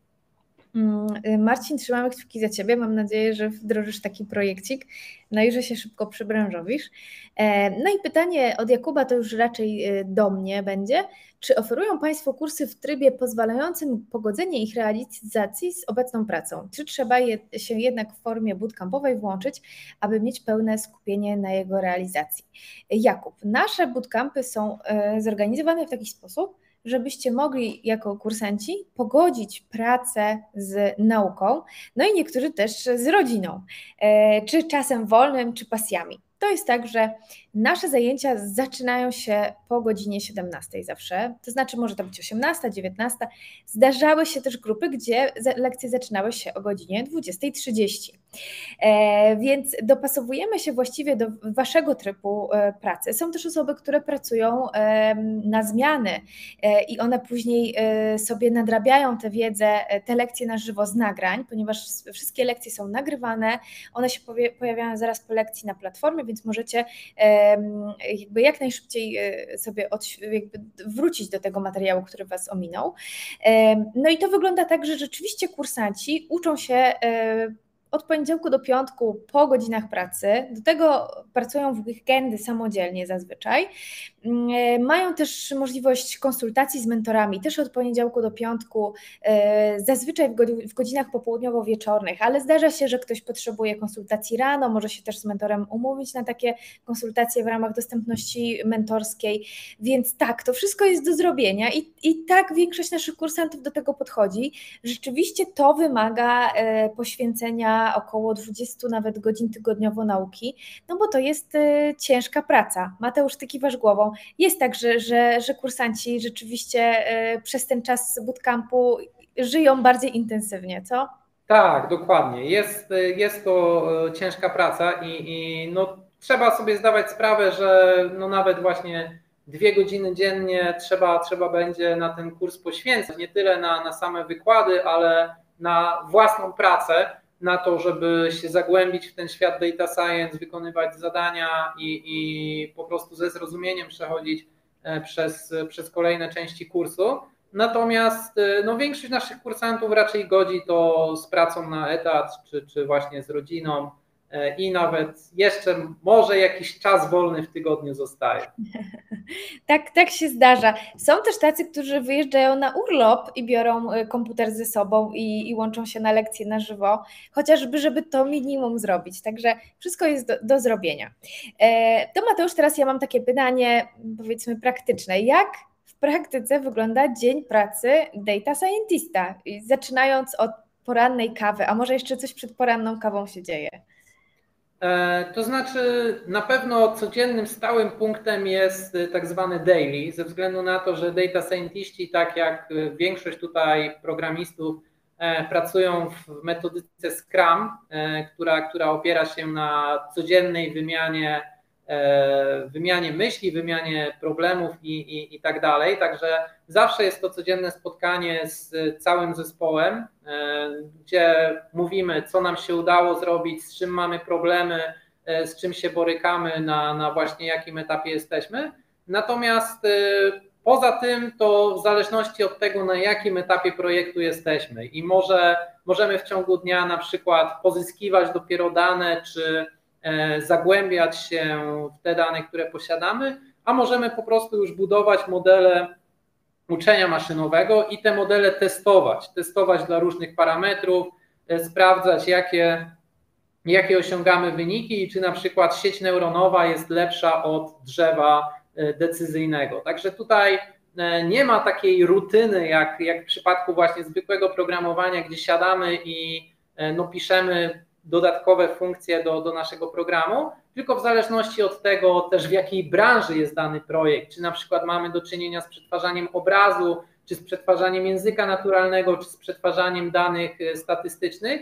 Marcin, trzymamy kciuki za Ciebie. Mam nadzieję, że wdrożysz taki projekcik, no i że się szybko przybranżowisz. No i pytanie od Jakuba to już raczej do mnie będzie. Czy oferują Państwo kursy w trybie pozwalającym pogodzenie ich realizacji z obecną pracą? Czy trzeba je, się jednak w formie bootcampowej włączyć, aby mieć pełne skupienie na jego realizacji? Jakub, nasze bootcampy są zorganizowane w taki sposób, żebyście mogli jako kursanci pogodzić pracę z nauką, no i niektórzy też z rodziną, czy czasem wolnym, czy pasjami. To jest tak, że nasze zajęcia zaczynają się po godzinie siedemnastej zawsze, to znaczy może to być osiemnasta, dziewiętnasta. Zdarzały się też grupy, gdzie lekcje zaczynały się o godzinie dwudziestej trzydzieści. E, więc dopasowujemy się właściwie do Waszego trybu e, pracy. Są też osoby, które pracują e, na zmiany e, i one później e, sobie nadrabiają tę wiedzę, te lekcje na żywo z nagrań, ponieważ wszystkie lekcje są nagrywane, one się powie, pojawiają zaraz po lekcji na platformie, więc możecie e, jakby jak najszybciej sobie od, jakby wrócić do tego materiału, który Was ominął. E, no i to wygląda tak, że rzeczywiście kursanci uczą się e, od poniedziałku do piątku po godzinach pracy, do tego pracują w weekendy samodzielnie zazwyczaj. Mają też możliwość konsultacji z mentorami, też od poniedziałku do piątku, zazwyczaj w godzinach popołudniowo-wieczornych, ale zdarza się, że ktoś potrzebuje konsultacji rano, może się też z mentorem umówić na takie konsultacje w ramach dostępności mentorskiej, więc tak, to wszystko jest do zrobienia i, i tak większość naszych kursantów do tego podchodzi. Rzeczywiście to wymaga poświęcenia około dwudziestu nawet godzin tygodniowo nauki, no bo to jest ciężka praca. Mateusz, ty kiwasz głową. Jest tak, że, że, że kursanci rzeczywiście przez ten czas bootcampu żyją bardziej intensywnie, co? Tak, dokładnie. Jest, jest to ciężka praca i, i no, trzeba sobie zdawać sprawę, że no nawet właśnie dwie godziny dziennie trzeba, trzeba będzie na ten kurs poświęcać, nie tyle na, na same wykłady, ale na własną pracę, na to, żeby się zagłębić w ten świat data science, wykonywać zadania i, i po prostu ze zrozumieniem przechodzić przez, przez kolejne części kursu. Natomiast no, większość naszych kursantów raczej godzi to z pracą na etat, czy, czy właśnie z rodziną. i nawet jeszcze może jakiś czas wolny w tygodniu zostaje. Tak, tak się zdarza. Są też tacy, którzy wyjeżdżają na urlop i biorą komputer ze sobą i, i łączą się na lekcje na żywo, chociażby, żeby to minimum zrobić. Także wszystko jest do, do zrobienia. E, to Mateusz, teraz ja mam takie pytanie, powiedzmy praktyczne. Jak w praktyce wygląda dzień pracy data scientista? Zaczynając od porannej kawy, a może jeszcze coś przed poranną kawą się dzieje? To znaczy, na pewno codziennym stałym punktem jest tak zwany daily, ze względu na to, że data scientiści, tak jak większość tutaj programistów, pracują w metodyce Scrum, która, która opiera się na codziennej wymianie, wymianie myśli, wymianie problemów i, i, i tak dalej. Także zawsze jest to codzienne spotkanie z całym zespołem, gdzie mówimy, co nam się udało zrobić, z czym mamy problemy, z czym się borykamy, na, na właśnie jakim etapie jesteśmy. Natomiast poza tym to w zależności od tego, na jakim etapie projektu jesteśmy i może możemy w ciągu dnia na przykład pozyskiwać dopiero dane, czy zagłębiać się w te dane, które posiadamy, a możemy po prostu już budować modele uczenia maszynowego i te modele testować, testować dla różnych parametrów, sprawdzać jakie, jakie osiągamy wyniki i czy na przykład sieć neuronowa jest lepsza od drzewa decyzyjnego. Także tutaj nie ma takiej rutyny jak, jak w przypadku właśnie zwykłego programowania, gdzie siadamy i no, piszemy dodatkowe funkcje do, do naszego programu, tylko w zależności od tego też w jakiej branży jest dany projekt, czy na przykład mamy do czynienia z przetwarzaniem obrazu, czy z przetwarzaniem języka naturalnego, czy z przetwarzaniem danych statystycznych.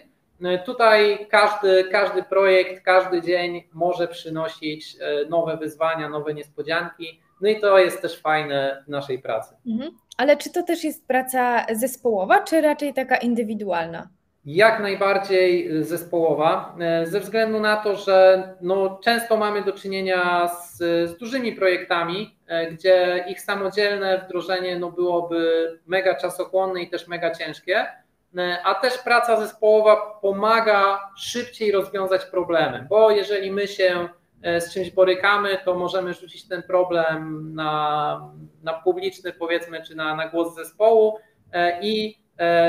Tutaj każdy, każdy projekt, każdy dzień może przynosić nowe wyzwania, nowe niespodzianki, no i to jest też fajne w naszej pracy. Mhm. Ale czy to też jest praca zespołowa, czy raczej taka indywidualna? Jak najbardziej zespołowa, ze względu na to, że no, często mamy do czynienia z, z dużymi projektami, gdzie ich samodzielne wdrożenie no, byłoby mega czasochłonne i też mega ciężkie, a też praca zespołowa pomaga szybciej rozwiązać problemy, bo jeżeli my się z czymś borykamy, to możemy rzucić ten problem na, na publiczny, powiedzmy, czy na, na głos zespołu i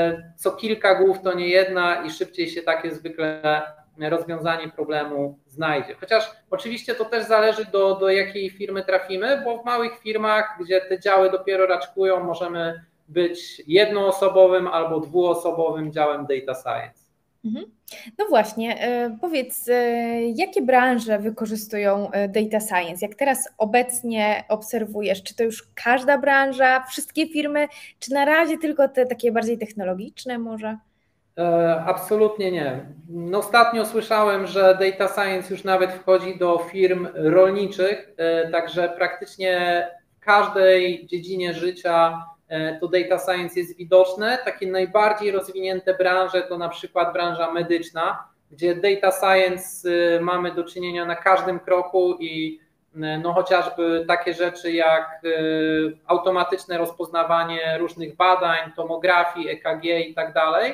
co kilka głów to nie jedna i szybciej się takie zwykle rozwiązanie problemu znajdzie. Chociaż oczywiście to też zależy do, do jakiej firmy trafimy, bo w małych firmach, gdzie te działy dopiero raczkują, możemy być jednoosobowym albo dwuosobowym działem data science. No właśnie, powiedz, jakie branże wykorzystują data science? Jak teraz obecnie obserwujesz, czy to już każda branża, wszystkie firmy, czy na razie tylko te takie bardziej technologiczne może? Absolutnie nie. Ostatnio słyszałem, że data science już nawet wchodzi do firm rolniczych, także praktycznie w każdej dziedzinie życia to data science jest widoczne. Takie najbardziej rozwinięte branże to na przykład branża medyczna, gdzie data science mamy do czynienia na każdym kroku i no chociażby takie rzeczy jak automatyczne rozpoznawanie różnych badań, tomografii, E K G i tak dalej,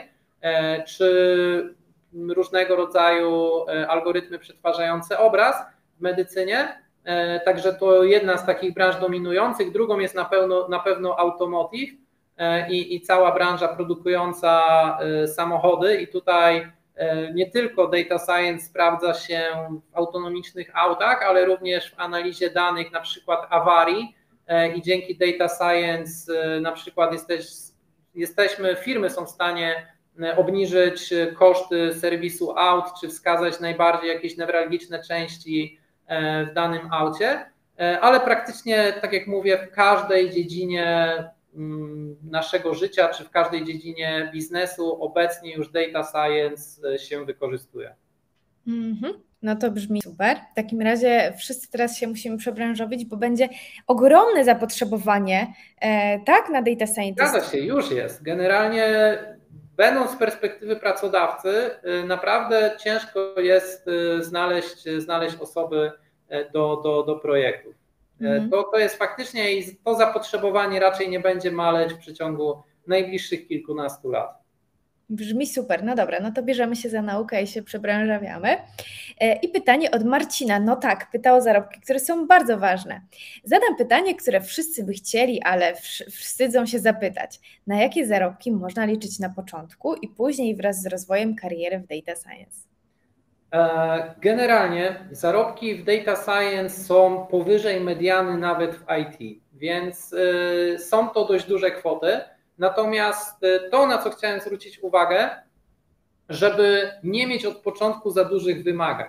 czy różnego rodzaju algorytmy przetwarzające obraz w medycynie. Także to jedna z takich branż dominujących. Drugą jest na pewno, na pewno automotive i, i cała branża produkująca samochody. I tutaj nie tylko data science sprawdza się w autonomicznych autach, ale również w analizie danych, na przykład awarii. I dzięki data science na przykład jesteś, jesteśmy, firmy są w stanie obniżyć koszty serwisu aut, czy wskazać najbardziej jakieś newralgiczne części w danym aucie, ale praktycznie, tak jak mówię, w każdej dziedzinie naszego życia, czy w każdej dziedzinie biznesu obecnie już data science się wykorzystuje. Mm-hmm. No to brzmi super. W takim razie wszyscy teraz się musimy przebranżowić, bo będzie ogromne zapotrzebowanie, e, tak, na data scientist. Zgadza się, już jest. Generalnie będąc z perspektywy pracodawcy, naprawdę ciężko jest znaleźć, znaleźć osoby do, do, do projektów. Mm. To, to jest faktycznie i to zapotrzebowanie raczej nie będzie maleć w przeciągu najbliższych kilkunastu lat. Brzmi super, no dobra, no to bierzemy się za naukę i się przebranżawiamy. I pytanie od Marcina, no tak, pyta o zarobki, które są bardzo ważne. Zadam pytanie, które wszyscy by chcieli, ale wstydzą się zapytać. Na jakie zarobki można liczyć na początku i później wraz z rozwojem kariery w Data Science? Generalnie zarobki w Data Science są powyżej mediany nawet w I T, więc są to dość duże kwoty. Natomiast to, na co chciałem zwrócić uwagę, żeby nie mieć od początku za dużych wymagań,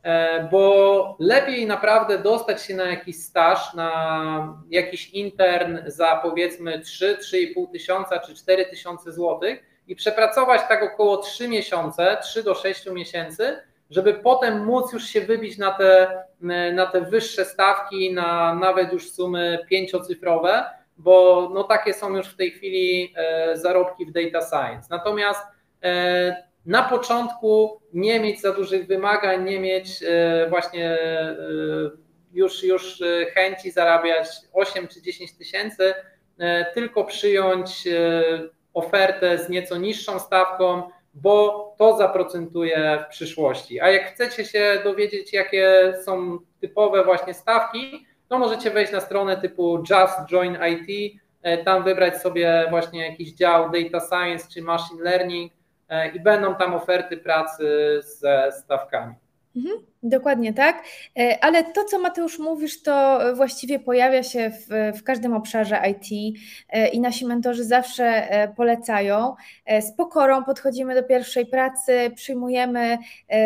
bo lepiej naprawdę dostać się na jakiś staż, na jakiś intern za powiedzmy trzy, trzy i pół tysiąca czy cztery tysiące złotych i przepracować tak około trzy miesiące, trzy do sześciu miesięcy, żeby potem móc już się wybić na te, na te wyższe stawki, na nawet już sumy pięciocyfrowe, bo no takie są już w tej chwili zarobki w Data Science. Natomiast na początku nie mieć za dużych wymagań, nie mieć właśnie już, już chęci zarabiać osiem czy dziesięć tysięcy, tylko przyjąć ofertę z nieco niższą stawką, bo to zaprocentuje w przyszłości. A jak chcecie się dowiedzieć, jakie są typowe właśnie stawki, to możecie wejść na stronę typu Just Join I T, tam wybrać sobie właśnie jakiś dział Data Science czy Machine Learning i będą tam oferty pracy ze stawkami. Mhm, dokładnie tak, ale to, co Mateusz mówisz, to właściwie pojawia się w, w każdym obszarze I T i nasi mentorzy zawsze polecają. Z pokorą podchodzimy do pierwszej pracy, przyjmujemy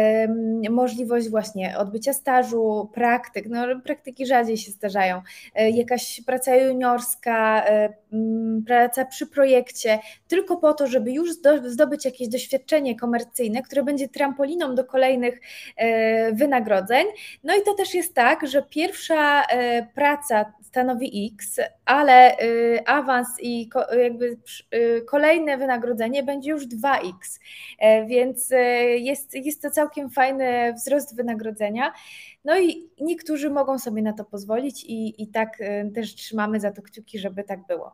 możliwość właśnie odbycia stażu, praktyk, no praktyki rzadziej się zdarzają, jakaś praca juniorska, praca przy projekcie, tylko po to, żeby już zdobyć jakieś doświadczenie komercyjne, które będzie trampoliną do kolejnych wynagrodzeń. No i to też jest tak, że pierwsza praca stanowi X, ale awans i jakby kolejne wynagrodzenie będzie już dwa X, więc jest, jest to całkiem fajny wzrost wynagrodzenia. No i niektórzy mogą sobie na to pozwolić i, i tak też trzymamy za to kciuki, żeby tak było.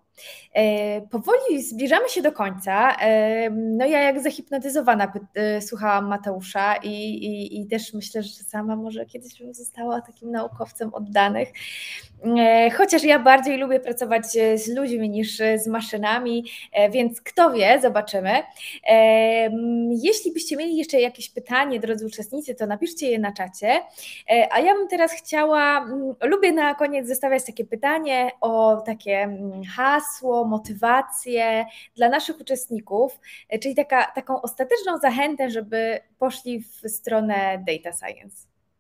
Powoli zbliżamy się do końca. No ja jak zahipnotyzowana słuchałam Mateusza i, i, i też myślę, że sama może kiedyś bym została takim naukowcem od danych. Chociaż ja bardziej lubię pracować z ludźmi niż z maszynami, więc kto wie, zobaczymy. Jeśli byście mieli jeszcze jakieś pytanie, drodzy uczestnicy, to napiszcie je na czacie. A ja bym teraz chciała, lubię na koniec zostawiać takie pytanie o takie hasło, motywację dla naszych uczestników, czyli taka, taką ostateczną zachętę, żeby poszli w stronę Data Science.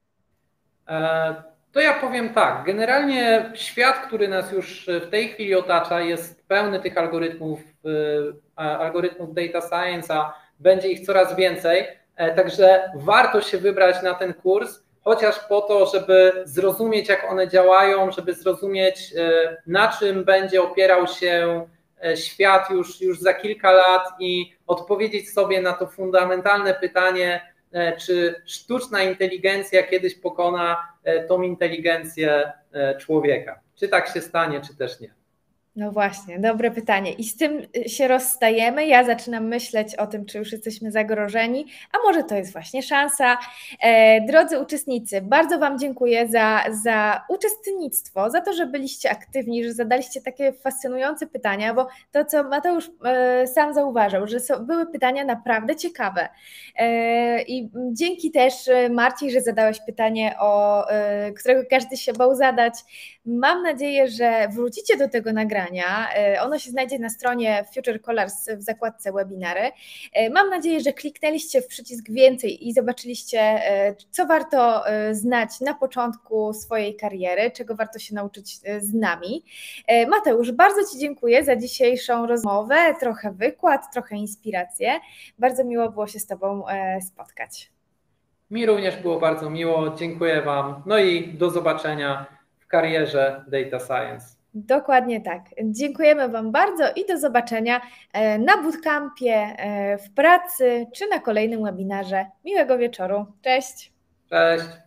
To ja powiem tak, generalnie świat, który nas już w tej chwili otacza, jest pełny tych algorytmów, algorytmów Data Science, a będzie ich coraz więcej, także warto się wybrać na ten kurs, chociaż po to, żeby zrozumieć, jak one działają, żeby zrozumieć, na czym będzie opierał się świat już, już za kilka lat i odpowiedzieć sobie na to fundamentalne pytanie, czy sztuczna inteligencja kiedyś pokona tą inteligencję człowieka. Czy tak się stanie, czy też nie. No właśnie, dobre pytanie. I z tym się rozstajemy. Ja zaczynam myśleć o tym, czy już jesteśmy zagrożeni, a może to jest właśnie szansa. E, drodzy uczestnicy, bardzo Wam dziękuję za, za uczestnictwo, za to, że byliście aktywni, że zadaliście takie fascynujące pytania, bo to, co Mateusz e, sam zauważył, że są, były pytania naprawdę ciekawe. E, I dzięki też Marcin, że zadałeś pytanie, o, e, którego każdy się bał zadać. Mam nadzieję, że wrócicie do tego nagrania. Ono się znajdzie na stronie Future Colors w zakładce webinary. Mam nadzieję, że kliknęliście w przycisk więcej i zobaczyliście, co warto znać na początku swojej kariery, czego warto się nauczyć z nami. Mateusz, bardzo Ci dziękuję za dzisiejszą rozmowę, trochę wykład, trochę inspirację. Bardzo miło było się z Tobą spotkać. Mi również było bardzo miło, dziękuję Wam, no i do zobaczenia w karierze Data Science. Dokładnie tak. Dziękujemy Wam bardzo i do zobaczenia na bootcampie, w pracy czy na kolejnym webinarze. Miłego wieczoru. Cześć. Cześć.